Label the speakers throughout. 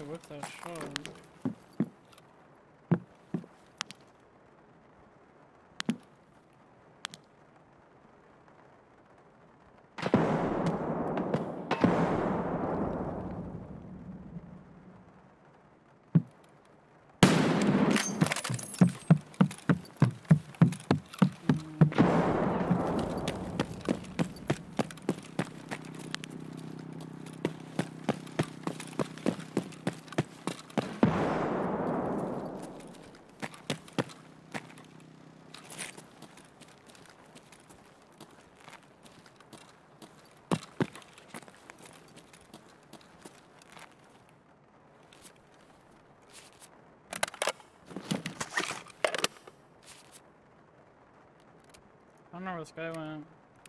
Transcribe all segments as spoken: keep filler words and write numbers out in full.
Speaker 1: probably whip that shot. I don't know where this guy went.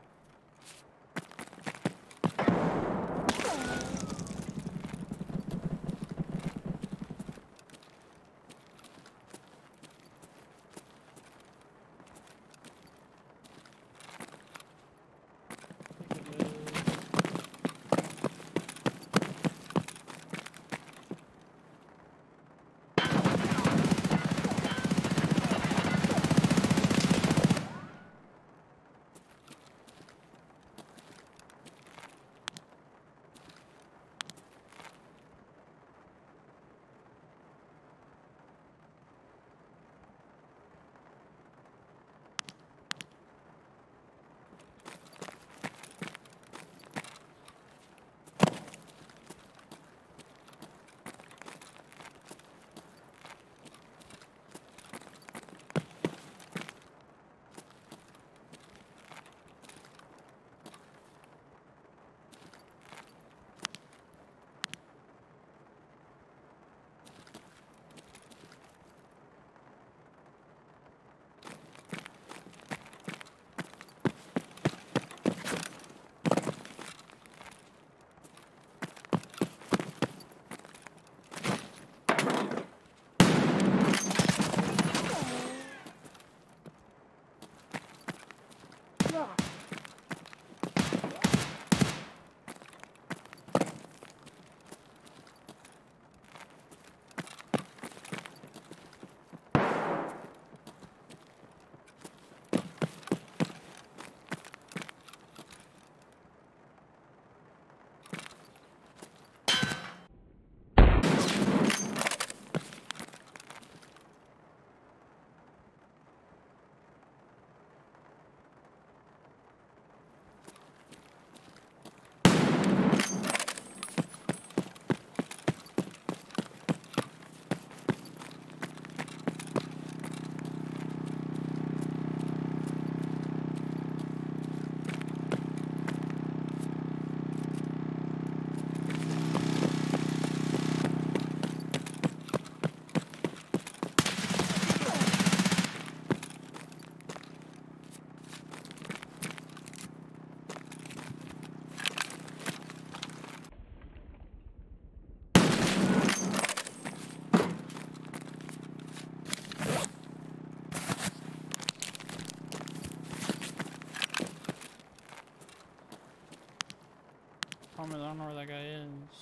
Speaker 1: Problem is, I don't know where that guy is.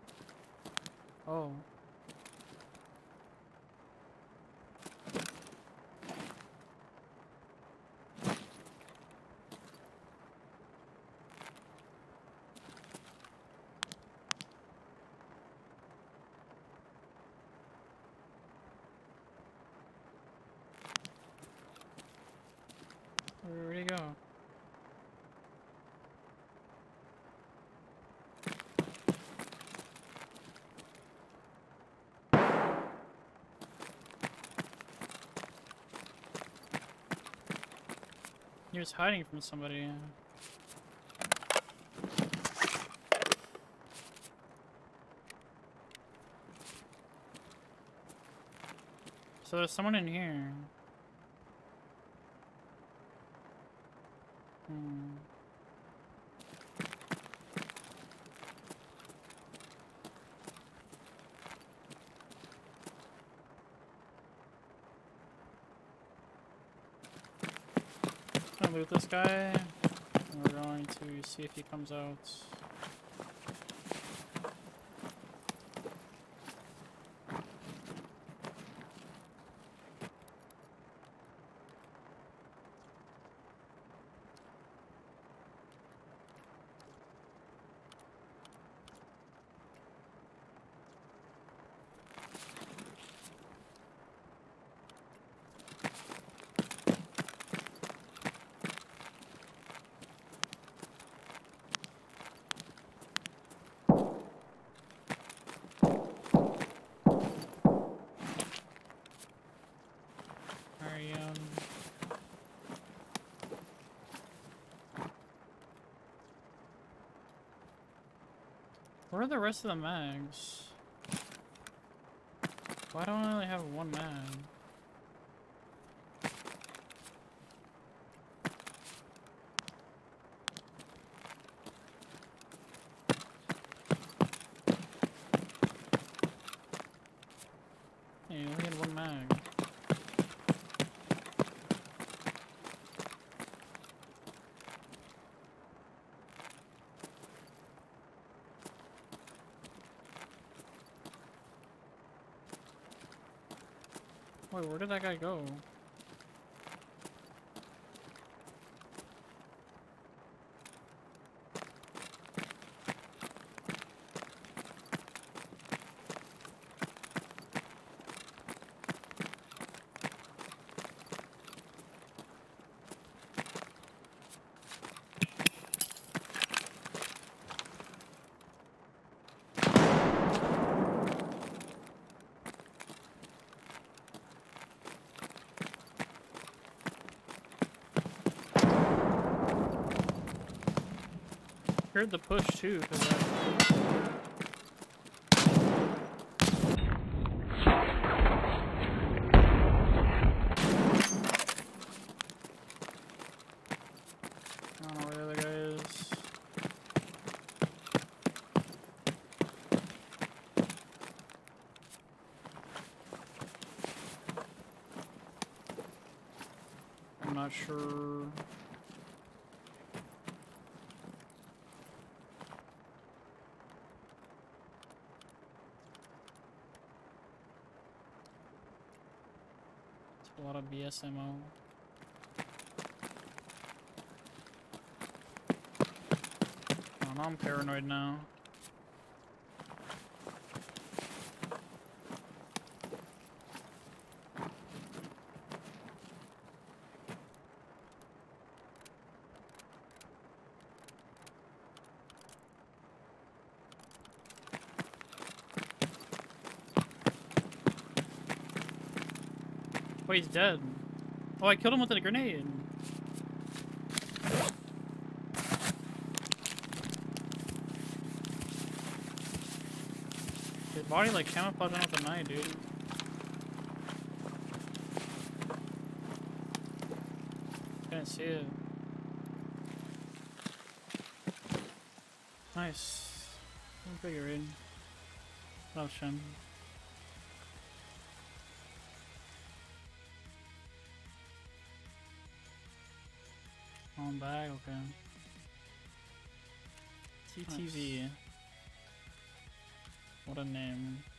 Speaker 1: Oh. Where'd he go? He was hiding from somebody. So there's someone in here. Hmm. I'm gonna loot this guy, and we're going to see if he comes out. Where are the rest of the mags? Why don't I only have one mag? Hey, you only had one mag. Wait, where did that guy go? Heard the push too, cause I... I don't know where the other guy is. I'm not sure. A lot of B S M O. Oh, now I'm paranoid now. Oh, he's dead. Oh, I killed him with a grenade. His body like camouflaged on with the knife, dude. Couldn't see it. Nice. Pretty good raid. Love Shen. On bag, okay. T T V. Nice. What a name.